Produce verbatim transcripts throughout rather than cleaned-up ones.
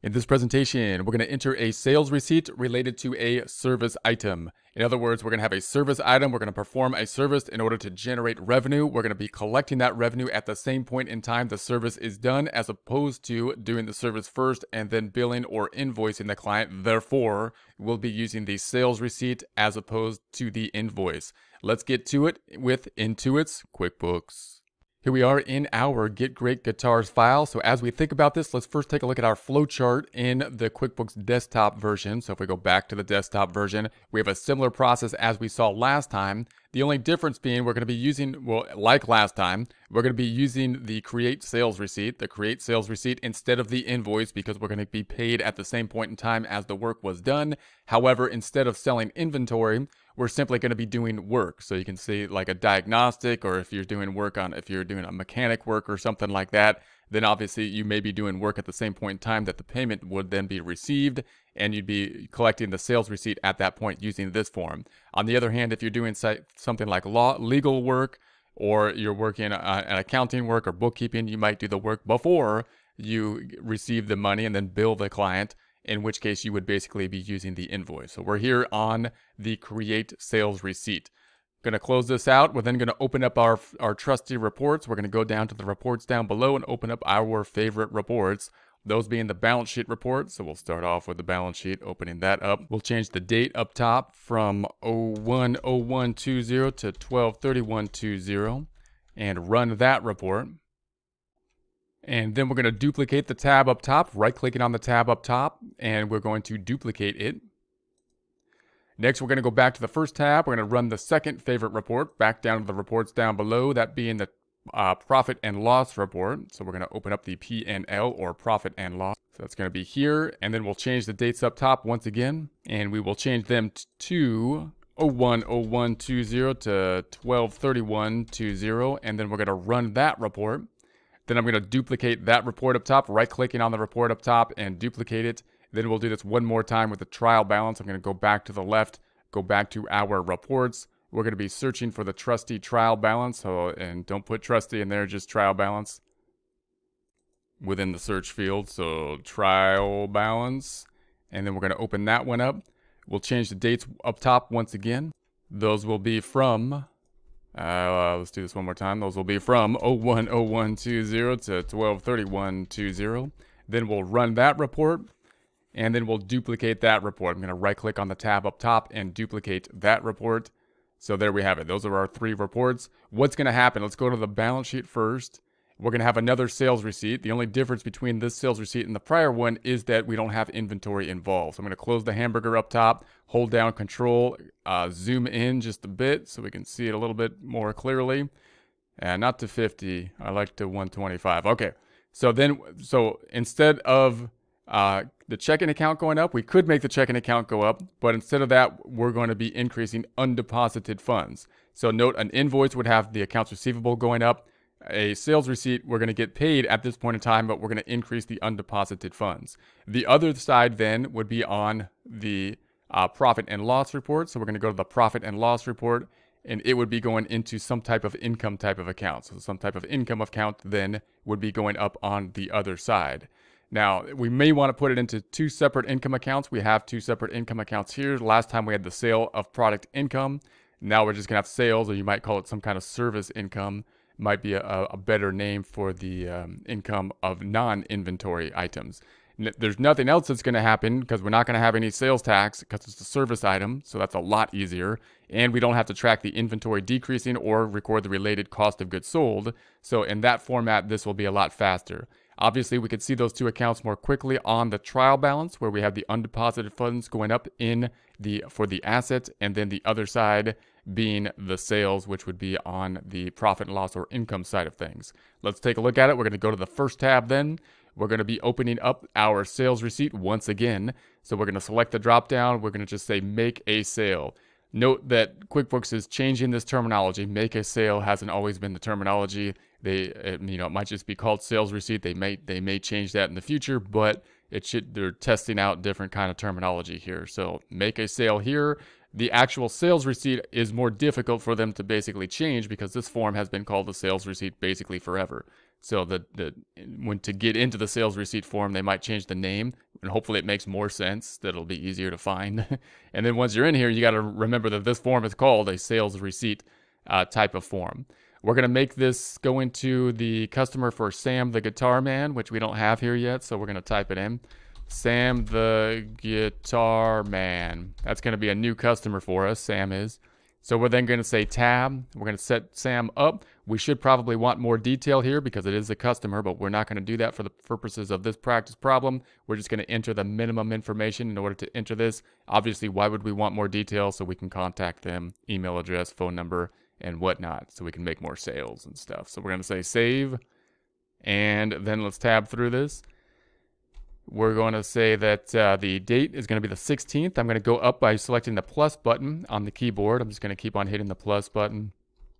In this presentation, we're going to enter a sales receipt related to a service item. In other words, we're going to have a service item. We're going to perform a service in order to generate revenue. We're going to be collecting that revenue at the same point in time the service is done, as opposed to doing the service first and then billing or invoicing the client. Therefore, we'll be using the sales receipt as opposed to the invoice. Let's get to it with Intuit's QuickBooks. Here we are in our Get Great Guitars file. So as we think about this, let's first take a look at our flowchart in the QuickBooks desktop version. So if we go back to the desktop version, we have a similar process as we saw last time. The only difference being we're going to be using, well, like last time, we're going to be using the create sales receipt, the create sales receipt instead of the invoice, because we're going to be paid at the same point in time as the work was done. However, instead of selling inventory, we're simply going to be doing work. So you can see like a diagnostic, or if you're doing work on, if you're doing a mechanic work or something like that, then obviously you may be doing work at the same point in time that the payment would then be received, and you'd be collecting the sales receipt at that point using this form. On the other hand, if you're doing something like law, legal work, or you're working on accounting work or bookkeeping, you might do the work before you receive the money and then bill the client, in which case you would basically be using the invoice. So we're here on the create sales receipt. Going to close this out. We're then going to open up our, our trusty reports. We're going to go down to the reports down below and open up our favorite reports, those being the balance sheet report. So we'll start off with the balance sheet, opening that up. We'll change the date up top from oh one oh one twenty to twelve thirty-one twenty and run that report. And then we're going to duplicate the tab up top, right-clicking on the tab up top, and we're going to duplicate it. Next, we're going to go back to the first tab. We're going to run the second favorite report, back down to the reports down below, that being the uh, profit and loss report. So we're going to open up the P and L, or profit and loss. So that's going to be here, and then we'll change the dates up top once again, and we will change them to oh one oh one twenty to twelve thirty-one twenty, and then we're going to run that report. Then I'm going to duplicate that report up top, right-clicking on the report up top and duplicate it. Then we'll do this one more time with the trial balance. I'm going to go back to the left, go back to our reports. We're going to be searching for the trusty trial balance. So, and don't put trusty in there, just trial balance within the search field. So trial balance. And then we're going to open that one up. We'll change the dates up top once again. Those will be from... Uh, let's do this one more time. Those will be from oh one oh one twenty to twelve thirty-one twenty. Then we'll run that report, and then we'll duplicate that report. I'm going to right-click on the tab up top and duplicate that report. So there we have it. Those are our three reports. What's going to happen? Let's go to the balance sheet first. We're going to have another sales receipt. The only difference between this sales receipt and the prior one is that we don't have inventory involved. So I'm going to close the hamburger up top, hold down control, uh, zoom in just a bit so we can see it a little bit more clearly. And not to fifty, I like to one twenty-five. Okay, so then, so instead of uh, the checking account going up, we could make the checking account go up, but instead of that, we're going to be increasing undeposited funds. So note, an invoice would have the accounts receivable going up. A sales receipt, we're going to get paid at this point in time, but we're going to increase the undeposited funds. The other side then would be on the uh, profit and loss report. So we're going to go to the profit and loss report, and it would be going into some type of income type of account. So some type of income account then would be going up on the other side. Now, we may want to put it into two separate income accounts. We have two separate income accounts here. Last time we had the sale of product income. Now we're just going to have sales, or you might call it some kind of service income. Might be a, a better name for the um, income of non-inventory items. N there's nothing else that's going to happen because we're not going to have any sales tax because it's a service item, so that's a lot easier. And we don't have to track the inventory decreasing or record the related cost of goods sold. So in that format, this will be a lot faster. Obviously, we could see those two accounts more quickly on the trial balance, where we have the undeposited funds going up in the for the asset, and then the other side being the sales, which would be on the profit and loss or income side of things. Let's take a look at it. We're going to go to the first tab then. We're going to be opening up our sales receipt once again. So we're going to select the drop down. We're going to just say make a sale. Note that QuickBooks is changing this terminology. Make a sale hasn't always been the terminology. They, it, you know, it might just be called sales receipt. They may, they may change that in the future, but it should, they're testing out different kind of terminology here. So make a sale here. The actual sales receipt is more difficult for them to basically change because this form has been called the sales receipt basically forever. So the, the when to get into the sales receipt form, they might change the name. and hopefully it makes more sense, that it'll be easier to find. And then once you're in here, you got to remember that this form is called a sales receipt uh, type of form. We're going to make this go into the customer for Sam the Guitar Man, which we don't have here yet, so we're going to type it in. Sam the Guitar Man. That's going to be a new customer for us, Sam is. So we're then going to say tab. We're going to set Sam up. We should probably want more detail here because it is a customer, but we're not going to do that for the purposes of this practice problem. We're just going to enter the minimum information in order to enter this. Obviously, why would we want more detail? So we can contact them, email address, phone number, and whatnot, so we can make more sales and stuff. So we're going to say save, and then let's tab through this. We're going to say that uh, the date is going to be the sixteenth. I'm going to go up by selecting the plus button on the keyboard. I'm just going to keep on hitting the plus button.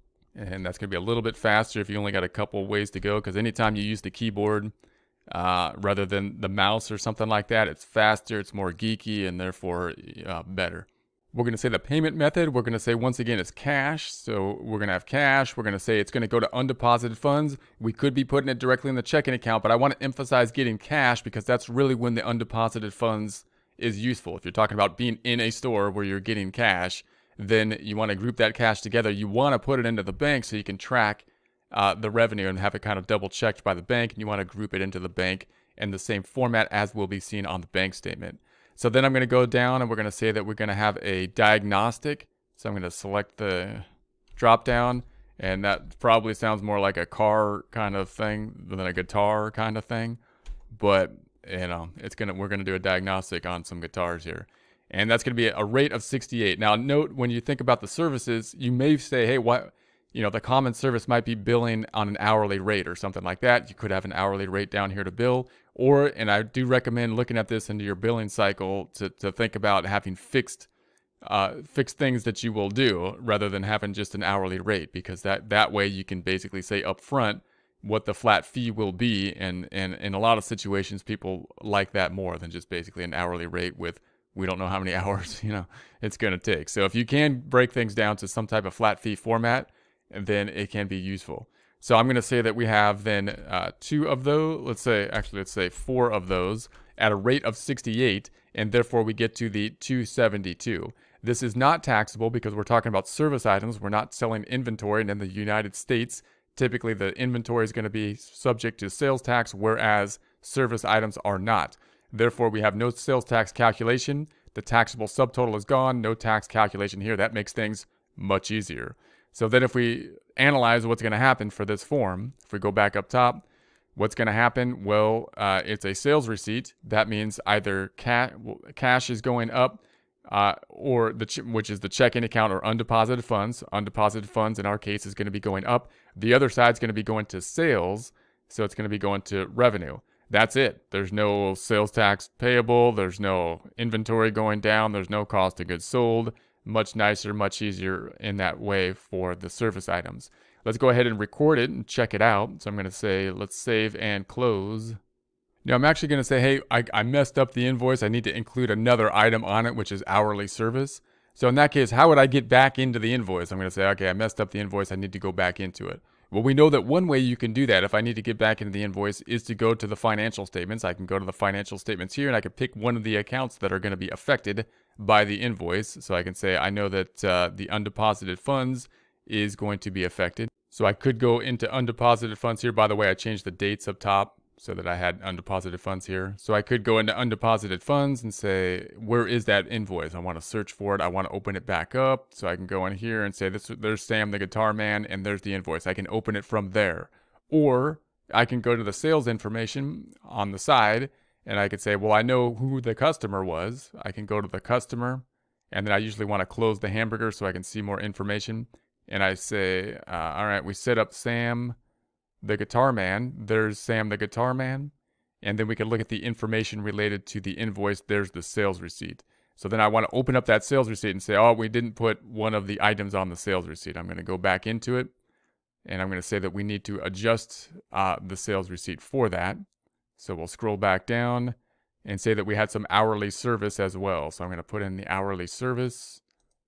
And that's going to be a little bit faster if you only got a couple ways to go, because anytime you use the keyboard uh, rather than the mouse or something like that, it's faster, it's more geeky, and therefore uh, better. We're going to say the payment method. We're going to say, once again, it's cash. So we're going to have cash. We're going to say it's going to go to undeposited funds. We could be putting it directly in the checking account, but I want to emphasize getting cash because that's really when the undeposited funds is useful. If you're talking about being in a store where you're getting cash, then you want to group that cash together. You want to put it into the bank so you can track uh, the revenue and have it kind of double checked by the bank. And you want to group it into the bank in the same format as will be seen on the bank statement. So then I'm going to go down and we're going to say that we're going to have a diagnostic. So I'm going to select the drop down, and that probably sounds more like a car kind of thing than a guitar kind of thing. But, you know, it's going to, we're going to do a diagnostic on some guitars here. And that's going to be a rate of sixty-eight. Now note, when you think about the services, you may say, hey, what, you know, the common service might be billing on an hourly rate or something like that. You could have an hourly rate down here to bill. Or, and I do recommend looking at this into your billing cycle to, to think about having fixed uh, fixed things that you will do rather than having just an hourly rate, because that, that way you can basically say up front what the flat fee will be. And, and in a lot of situations, people like that more than just basically an hourly rate with, we don't know how many hours, you know, it's going to take. So if you can break things down to some type of flat fee format, then it can be useful. So I'm going to say that we have then uh, two of those, let's say, actually, let's say four of those at a rate of sixty-eight, and therefore we get to the two seventy-two. This is not taxable because we're talking about service items. We're not selling inventory, and in the United States, typically the inventory is going to be subject to sales tax, whereas service items are not. Therefore, we have no sales tax calculation. The taxable subtotal is gone, no tax calculation here. That makes things much easier. So then if we analyze what's going to happen for this form, if we go back up top, what's going to happen? Well, uh, it's a sales receipt. That means either ca cash is going up, uh, or the ch which is the checking account or undeposited funds. Undeposited funds in our case is going to be going up. The other side is going to be going to sales, so it's going to be going to revenue. That's it. There's no sales tax payable. There's no inventory going down. There's no cost of goods sold. Much nicer, much easier in that way for the service items. Let's go ahead and record it and check it out. So I'm going to say, let's save and close. Now I'm actually going to say, hey, I, I messed up the invoice. I need to include another item on it, which is hourly service. So in that case, how would I get back into the invoice? I'm going to say, okay, I messed up the invoice. I need to go back into it. Well, we know that one way you can do that if I need to get back into the invoice is to go to the financial statements. I can go to the financial statements here and I can pick one of the accounts that are going to be affected by the invoice. So I can say I know that uh, the undeposited funds is going to be affected. So I could go into undeposited funds here. By the way, I changed the dates up top so that I had undeposited funds here. So I could go into undeposited funds and say, where is that invoice? I want to search for it. I want to open it back up. So I can go in here and say, this, there's Sam the Guitar Man, and there's the invoice. I can open it from there. Or I can go to the sales information on the side, and I could say, well, I know who the customer was. I can go to the customer, and then I usually want to close the hamburger so I can see more information. And I say, uh, all right, we set up Sam the Guitar Man. There's Sam the Guitar Man. And then we can look at the information related to the invoice. There's the sales receipt. So then I want to open up that sales receipt and say, oh, we didn't put one of the items on the sales receipt. I'm going to go back into it. And I'm going to say that we need to adjust uh, the sales receipt for that. So we'll scroll back down and say that we had some hourly service as well. So I'm going to put in the hourly service.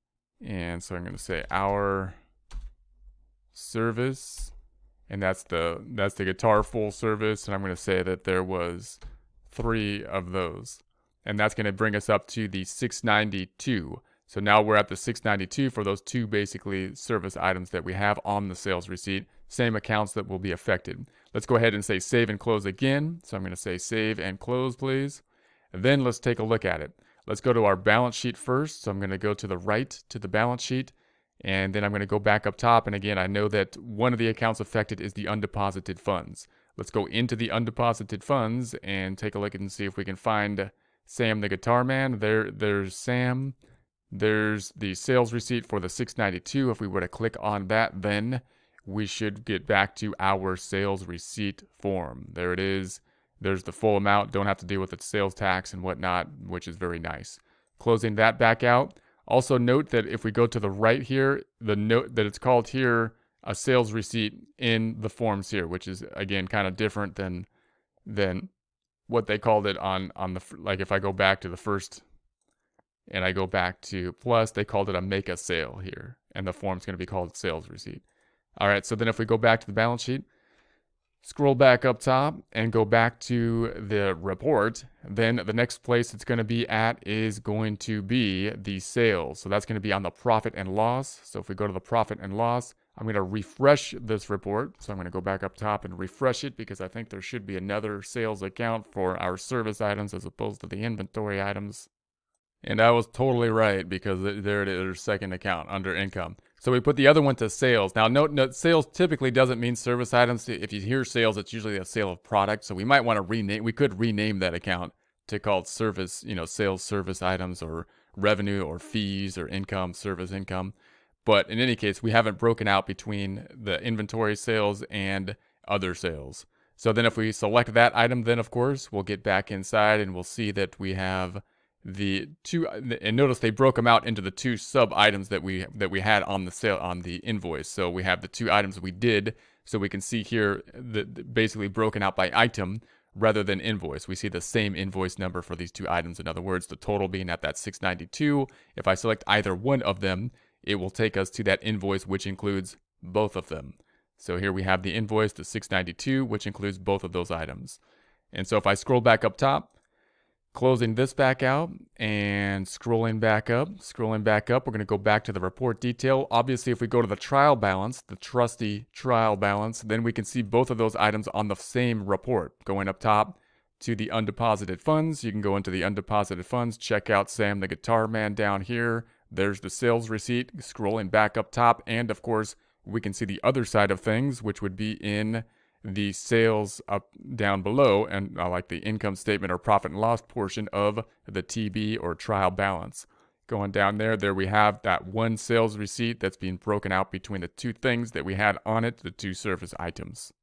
And so I'm going to say hour service. And that's the that's the guitar full service. And I'm going to say that there was three of those. And that's going to bring us up to the six ninety-two. So now we're at the six ninety-two for those two basically service items that we have on the sales receipt. Same accounts that will be affected. Let's go ahead and say save and close again. So I'm going to say save and close, please. And then let's take a look at it. Let's go to our balance sheet first. So I'm going to go to the right to the balance sheet. And then I'm going to go back up top. And again, I know that one of the accounts affected is the undeposited funds. Let's go into the undeposited funds and take a look and see if we can find Sam the Guitar Man. There, there's Sam. There's the sales receipt for the six ninety-two. If we were to click on that, then we should get back to our sales receipt form. There it is. There's the full amount. Don't have to deal with the sales tax and whatnot, which is very nice. Closing that back out. Also note that if we go to the right here, the note that it's called here a sales receipt in the forms here, which is again kind of different than than what they called it on on the, like if I go back to the first and I go back to plus, they called it a make a sale here, and the form's going to be called sales receipt. All right, so then if we go back to the balance sheet, scroll back up top and go back to the report, then the next place it's going to be at is going to be the sales. So that's going to be on the profit and loss. So if we go to the profit and loss, I'm going to refresh this report. So I'm going to go back up top and refresh it because I think there should be another sales account for our service items as opposed to the inventory items. And I was totally right because there it is, there's second account under income. So we put the other one to sales. Now note, note sales typically doesn't mean service items. If you hear sales, it's usually a sale of product. So we might want to rename, we could rename that account to call it service, you know, sales service items or revenue or fees or income, service income. But in any case, we haven't broken out between the inventory sales and other sales. So then if we select that item, then of course, we'll get back inside and we'll see that we have the two, and notice they broke them out into the two sub items that we that we had on the sale on the invoice. So we have the two items we did, so we can see here the, the basically broken out by item rather than invoice. We see the same invoice number for these two items. In other words, the total being at that six ninety-two. If I select either one of them, it will take us to that invoice which includes both of them. So here we have the invoice, the six ninety-two, which includes both of those items. And so if I scroll back up top, closing this back out and scrolling back up, scrolling back up, we're going to go back to the report detail. Obviously, if we go to the trial balance, the trusty trial balance, then we can see both of those items on the same report. Going up top to the undeposited funds, you can go into the undeposited funds, check out Sam the Guitar Man down here. There's the sales receipt, scrolling back up top, and of course, we can see the other side of things, which would be in the sales up down below, and I like the income statement or profit and loss portion of the T B or trial balance. Going down there, there we have that one sales receipt that's being broken out between the two things that we had on it, the two service items.